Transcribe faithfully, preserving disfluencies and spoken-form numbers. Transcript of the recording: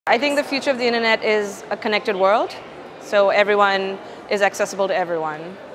I think the future of the internet is a connected world, so everyone is accessible to everyone.